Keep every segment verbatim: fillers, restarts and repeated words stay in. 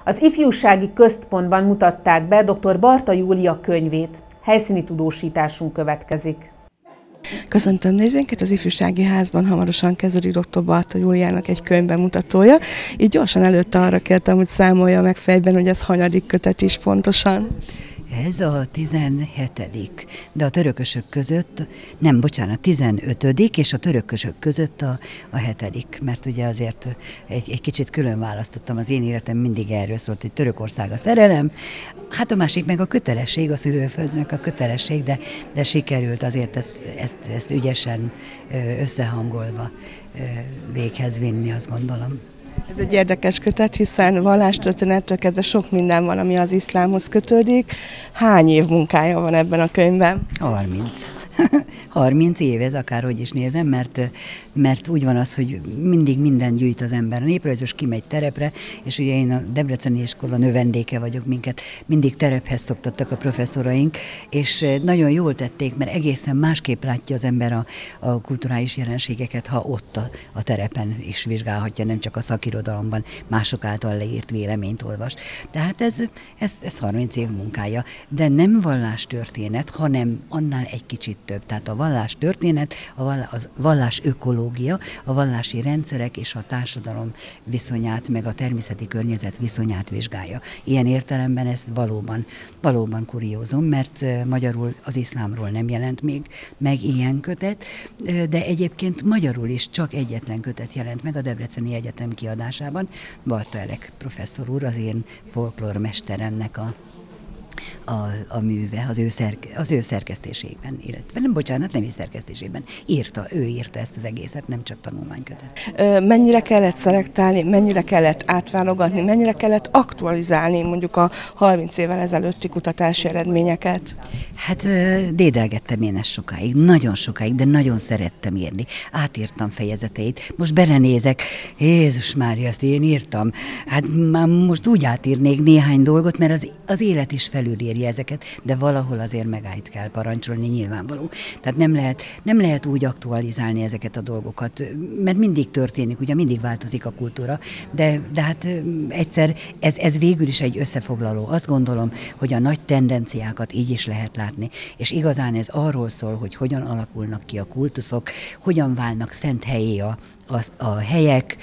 Az ifjúsági központban mutatták be dr. Barta Júlia könyvét. Helyszíni tudósításunk következik. Köszöntöm nézőinket, az Ifjúsági Házban hamarosan kezdődik dr. Barta Júliának egy könyvbemutatója. Így gyorsan előtte arra kértem, hogy számolja meg fejben, hogy ez hanyadik kötet is pontosan. Ez a tizenhetedik, de a törökösök között, nem, bocsánat, tizenötödik, és a törökösök között a, a hetedik, mert ugye azért egy, egy kicsit külön választottam, az én életem mindig erről szólt, hogy Törökország a szerelem, hát a másik meg a kötelesség, a szülőföldnek a kötelesség, de, de sikerült azért ezt, ezt, ezt ügyesen összehangolva véghez vinni, azt gondolom. Ez egy érdekes kötet, hiszen vallástörténettől kezdve sok minden van, ami az iszlámhoz kötődik. Hány év munkája van ebben a könyvben? harminc. harminc év ez, akárhogy is nézem, mert, mert úgy van az, hogy mindig minden gyűjt az ember. A néprajzos kimegy terepre, és ugye én a Debreceni Iskola növendéke vagyok, minket mindig terephez szoktattak a professzoraink, és nagyon jól tették, mert egészen másképp látja az ember a, a kulturális jelenségeket, ha ott a, a terepen is vizsgálhatja, nem csak a szakirodalomban mások által leírt véleményt olvas. Tehát ez, ez, ez harminc év munkája, de nem vallástörténet, hanem annál egy kicsit több. Tehát a vallástörténet, a vallás ökológia, a vallási rendszerek és a társadalom viszonyát, meg a természeti környezet viszonyát vizsgálja. Ilyen értelemben ez valóban, valóban kuriózum, mert magyarul az iszlámról nem jelent még meg ilyen kötet, de egyébként magyarul is csak egyetlen kötet jelent meg a Debreceni Egyetem kiadásában. Barta Elek professzor úr, az én folklórmesteremnek a A, a műve, az ő, szerke, az ő szerkesztésében, illetve nem, bocsánat, nem is szerkesztésében, írta, ő írta ezt az egészet, nem csak tanulmánykötet. Mennyire kellett szelektálni, mennyire kellett átválogatni, mennyire kellett aktualizálni mondjuk a harminc évvel ezelőtti kutatási eredményeket? Hát dédelgettem én ezt sokáig, nagyon sokáig, de nagyon szerettem írni. Átírtam fejezeteit, most belenézek, Jézus Mária, ezt én írtam. Hát már most úgy átírnék néhány dolgot, mert az, az élet is felülírja ezeket, de valahol azért megállt kell parancsolni, nyilvánvaló. Tehát nem lehet, nem lehet úgy aktualizálni ezeket a dolgokat, mert mindig történik, ugye mindig változik a kultúra, de, de hát egyszer ez, ez végül is egy összefoglaló. Azt gondolom, hogy a nagy tendenciákat így is lehet látni, és igazán ez arról szól, hogy hogyan alakulnak ki a kultuszok, hogyan válnak szent helyé a, a, a helyek,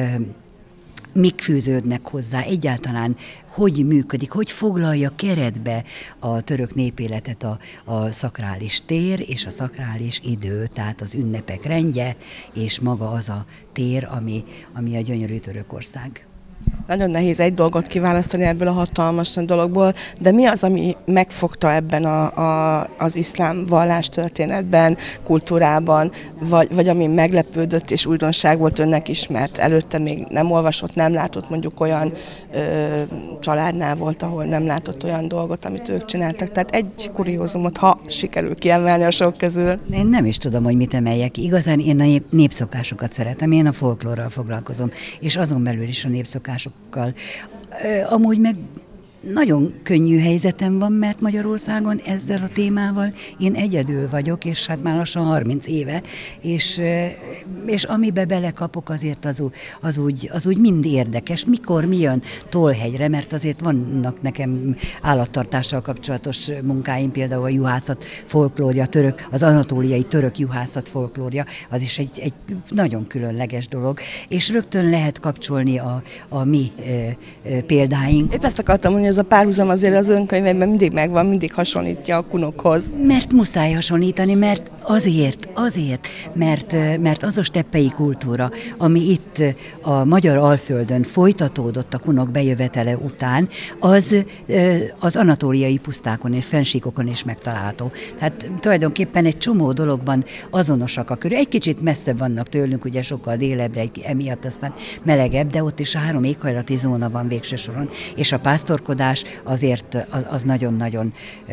mik fűződnek hozzá, egyáltalán hogy működik, hogy foglalja keretbe a török népéletet a, a szakrális tér és a szakrális idő, tehát az ünnepek rendje, és maga az a tér, ami, ami a gyönyörű Törökország. Nagyon nehéz egy dolgot kiválasztani ebből a hatalmas dologból, de mi az, ami megfogta ebben a, a, az iszlám vallástörténetben, kultúrában, vagy, vagy ami meglepődött és újdonság volt önnek is, mert előtte még nem olvasott, nem látott, mondjuk olyan ö, családnál volt, ahol nem látott olyan dolgot, amit ők csináltak. Tehát egy kuriózumot, ha sikerül kiemelni a sok közül. Én nem is tudom, hogy mit emeljek. Igazán én a népszokásokat szeretem, én a folklórral foglalkozom, és azon belül is a népszokásokkal. Amúgy meg nagyon könnyű helyzetem van, mert Magyarországon ezzel a témával én egyedül vagyok, és hát már lassan harminc éve, és, és amibe belekapok azért az, az, úgy, az úgy mind érdekes. Mikor mi jön Tollhegyre, mert azért vannak nekem állattartással kapcsolatos munkáim, például a juhászat folklórja, török, az anatóliai török juhászat folklórja, az is egy, egy nagyon különleges dolog, és rögtön lehet kapcsolni a, a mi e, e, példáink. Épp ezt akartam mondani, ez a párhuzam azért az önkönyveiben mindig megvan, mindig hasonlítja a kunokhoz. Mert muszáj hasonlítani, mert azért, azért, mert, mert az a steppei kultúra, ami itt a magyar Alföldön folytatódott a kunok bejövetele után, az az anatóliai pusztákon és fennsíkokon is megtalálható. Tehát tulajdonképpen egy csomó dologban azonosak a körül. Egy kicsit messzebb vannak tőlünk, ugye sokkal délebbre, emiatt aztán melegebb, de ott is három éghajlati zóna van végső soron, és a pásztorkodás azért az nagyon-nagyon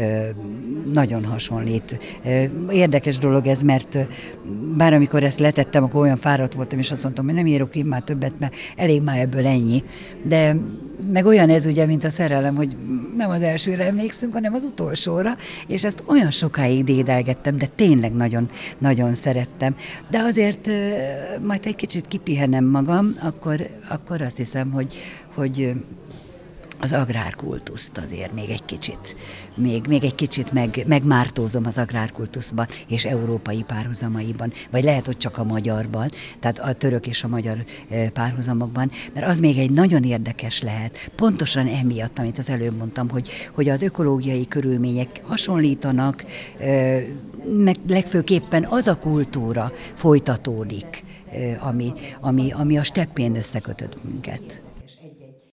nagyon hasonlít. Érdekes dolog ez, mert bár amikor ezt letettem, akkor olyan fáradt voltam, és azt mondtam, hogy nem írok én már többet, mert elég már ebből ennyi. De meg olyan ez ugye, mint a szerelem, hogy nem az elsőre emlékszünk, hanem az utolsóra, és ezt olyan sokáig dédelgettem, de tényleg nagyon, nagyon szerettem. De azért majd egy kicsit kipihenem magam, akkor, akkor azt hiszem, hogy, hogy az agrárkultuszt azért még egy kicsit, még, még egy kicsit meg, megmártózom az agrárkultuszban és európai párhuzamaiban, vagy lehet, hogy csak a magyarban, tehát a török és a magyar párhuzamokban, mert az még egy nagyon érdekes lehet, pontosan emiatt, amit az előbb mondtam, hogy, hogy az ökológiai körülmények hasonlítanak, meg legfőképpen az a kultúra folytatódik, ami, ami, ami a steppén összekötött minket.